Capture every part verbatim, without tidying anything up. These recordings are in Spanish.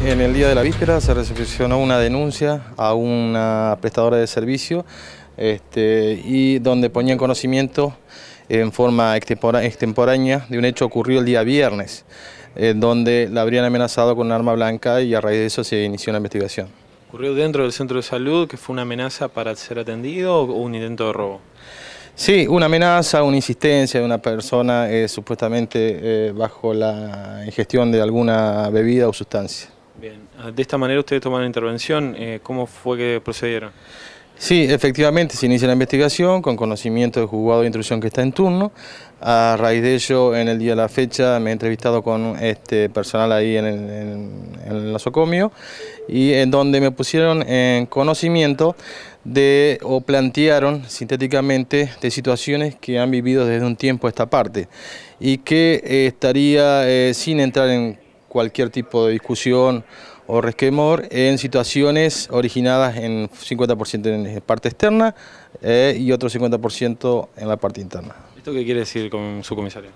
En el día de la víspera se recepcionó una denuncia a una prestadora de servicio este, y donde ponía en conocimiento en forma extemporánea de un hecho ocurrido el día viernes, eh, donde la habrían amenazado con un arma blanca y a raíz de eso se inició una investigación. ¿Ocurrió dentro del centro de salud, que fue una amenaza para ser atendido o un intento de robo? Sí, una amenaza, una insistencia de una persona eh, supuestamente eh, bajo la ingestión de alguna bebida o sustancia. Bien, de esta manera ustedes tomaron intervención, eh, ¿cómo fue que procedieron? Sí, efectivamente se inicia la investigación con conocimiento del juzgado de instrucción que está en turno. A raíz de ello, en el día de la fecha, me he entrevistado con este personal ahí en el, en, en el nosocomio y en donde me pusieron en conocimiento de o plantearon sintéticamente de situaciones que han vivido desde un tiempo a esta parte y que eh, estaría eh, sin entrar en cualquier tipo de discusión o resquemor en situaciones originadas en cincuenta por ciento en parte externa eh, y otro cincuenta por ciento en la parte interna. ¿Esto qué quiere decir con su comisario?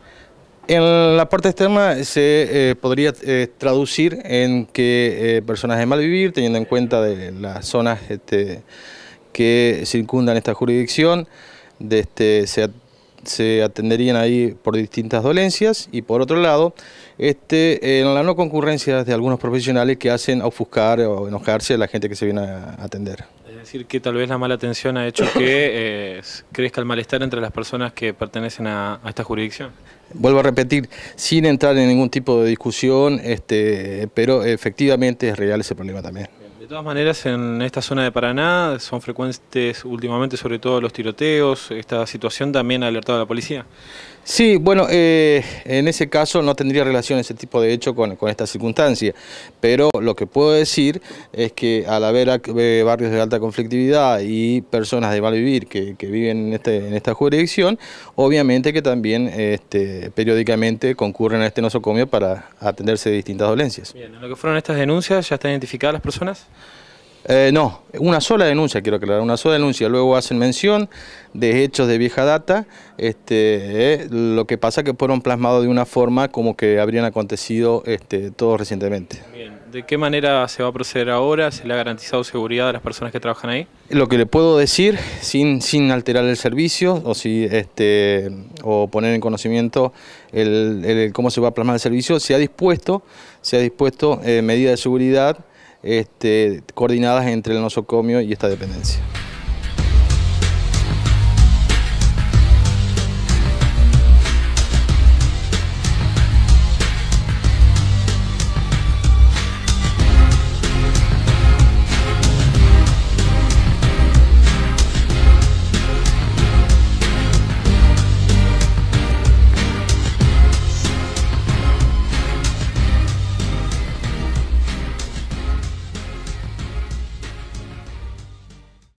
En la parte externa se eh, podría eh, traducir en que eh, personas de mal vivir, teniendo en cuenta de las zonas este, que circundan esta jurisdicción, de este, se se atenderían ahí por distintas dolencias y por otro lado este, en la no concurrencia de algunos profesionales que hacen ofuscar o enojarse a la gente que se viene a atender. Es decir, que tal vez la mala atención ha hecho que eh, crezca el malestar entre las personas que pertenecen a, a esta jurisdicción. Vuelvo a repetir, sin entrar en ningún tipo de discusión, este, pero efectivamente es real ese problema también. De todas maneras, en esta zona de Paraná son frecuentes últimamente, sobre todo los tiroteos. ¿Esta situación también ha alertado a la policía? Sí, bueno, eh, en ese caso no tendría relación ese tipo de hecho con, con esta circunstancia, pero lo que puedo decir es que al haber eh, barrios de alta conflictividad y personas de mal vivir que, que viven en, este, en esta jurisdicción, obviamente que también este, periódicamente concurren a este nosocomio para atenderse de distintas dolencias. Bien, en lo que fueron estas denuncias, ¿ya están identificadas las personas? Eh, no, una sola denuncia, quiero aclarar, una sola denuncia. Luego hacen mención de hechos de vieja data, este, eh, lo que pasa que fueron plasmados de una forma como que habrían acontecido este, todos recientemente. Bien, ¿de qué manera se va a proceder ahora? ¿Se le ha garantizado seguridad a las personas que trabajan ahí? Lo que le puedo decir, sin, sin alterar el servicio o, si, este, o poner en conocimiento el, el, cómo se va a plasmar el servicio, se ha dispuesto, se ha dispuesto eh, medidas de seguridad Este, coordinadas entre el nosocomio y esta dependencia.